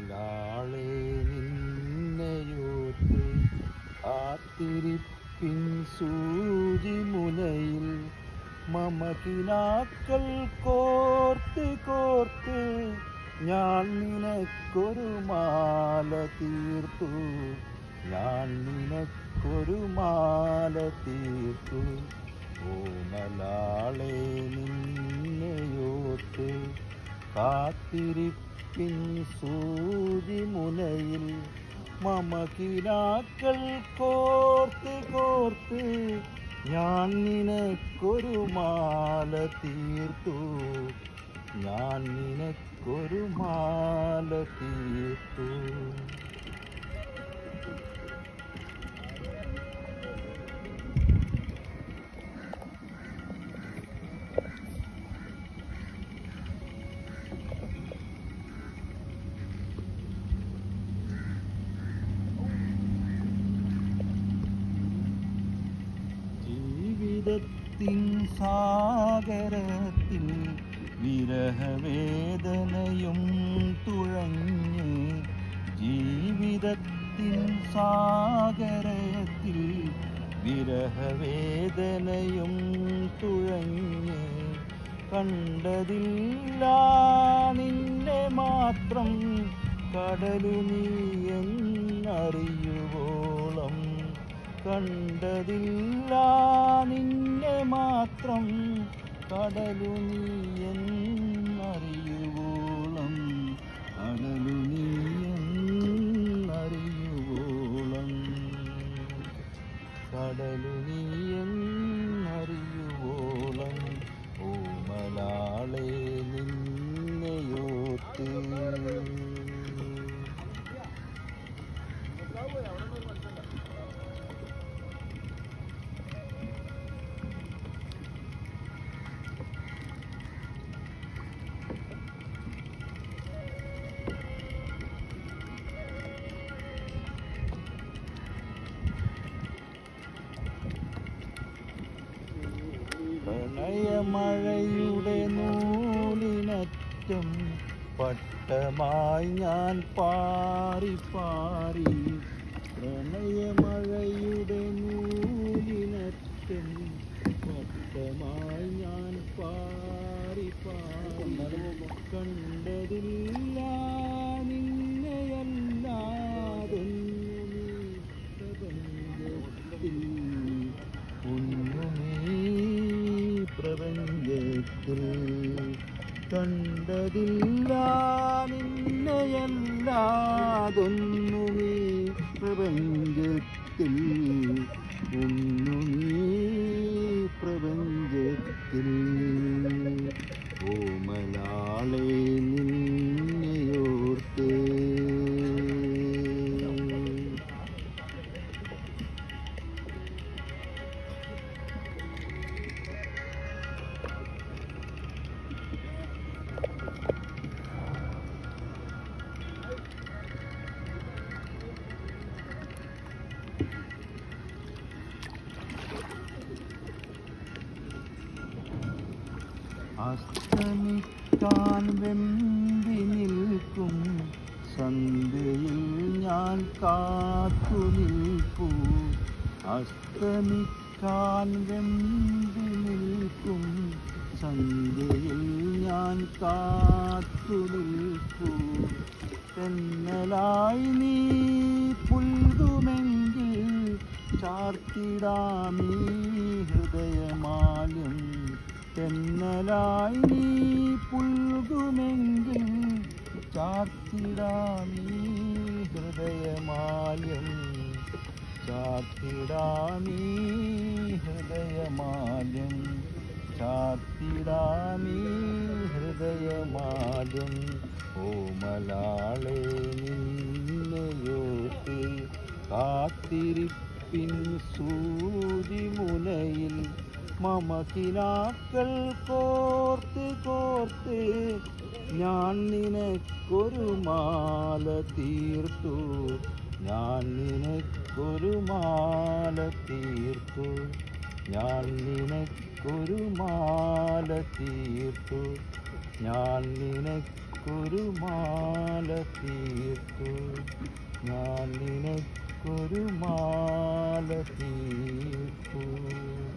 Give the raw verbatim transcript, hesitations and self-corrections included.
ഓമലാളെ നിന്നെയോർത്ത് കാത്തിരിപ്പിൻ സൂചിമുനയിൽ മമകിനാക്കൾ കോർത്ത് കോർത്ത് ഞാൻ നിനക്കൊരു മാല തീർത്തു, ഞാൻ നിനക്കൊരു മാല തീർത്തു. ഓമലാളെ നിന്നെയോർത്ത് കാത്തിരിപ്പിൻ സൂചിമുനയിൽ മമകിനാക്കൾ കോർത്ത് കോർത്ത് ഞാൻ നിനക്കൊരു മാല തീർത്തു, ഞാൻ നിനക്കൊരു മാല തീർത്തു. ജീവിതത്തിൻ സാഗരത്തിൽ വിരഹവേദനയും തുഴഞ്ഞ്, ജീവിതത്തിൻ സാഗരത്തിൽ വിരഹവേദനയും തുഴഞ്ഞ് കണ്ടതില്ല നിന്നെ മാത്രം കടലു നീയെന്നറിയുവോളം, കണ്ടതില്ല നിന്നെ മാത്രം കടലു നീയെന്നറിയുവോളം, കടലു നീയെന്നറിയുവോളം, കടലു നീയെന്നറിയുവോളം. ഓമലാളെ നിന്നെയോർത്ത് പ്രണയമഴയുടെ നൂലിനറ്റം പട്ടമായി ഞാൻ പാറി പാറി, പ്രണയമഴയുടെ നൂലിനറ്റം പട്ടമായി ഞാൻ പാറി പാറി കണ്ടതില്ല നിന്നെയല്ലാതൊന്നു പ്രപഞ്ചത്തിൽ, പ്രപഞ്ചത്തിൽ കണ്ടതില്ല നിന്നെയല്ലാതൊന്നുമീ പ്രപഞ്ചത്തിൽ, ഒന്നുമീ പ്രപഞ്ചത്തിൽ. ഓമലാളെ നിന്നെയോർത്ത് അസ്തമിക്കാൻ വെമ്പി നിൽക്കും സന്ധ്യയിൽ ഞാൻ കാത്തു നിൽപ്പൂ, അസ്തമിക്കാൻ വെമ്പി നിൽക്കും സന്ധ്യയിൽ ഞാൻ കാത്തു നിൽപ്പൂ. തെന്നലായി നീ പുൽകുമെങ്കിൽ ചാർത്തിടാമീ ഹൃദയമാലും, തെന്നലായി നീ പുൽകുമെങ്കിൽ ചാർത്തിടാമീ ഹൃദയമാലും, ചാർത്തിടാമീ ഹൃദയമാലും, ചാർത്തിടാമീ ഹൃദയമാലും. ഓമലാളെ നിന്നെയോർത്ത് കാത്തിരിപ്പിൻ സൂചിമുനയിൽ മമകിനാക്കൾ കോർത്ത് കോർത്ത് ഞാൻ നിനക്കൊരു മാല തീർത്തു, ഞാൻ നിനക്കൊരു മാല തീർത്തു, ഞാൻ നിനക്കൊരു മാല തീർത്തു, ഞാൻ നിനക്ക് നിനക്കൊരു മാല തീർത്തു ഞാൻ നിനക്കൊരു മാല തീർത്തു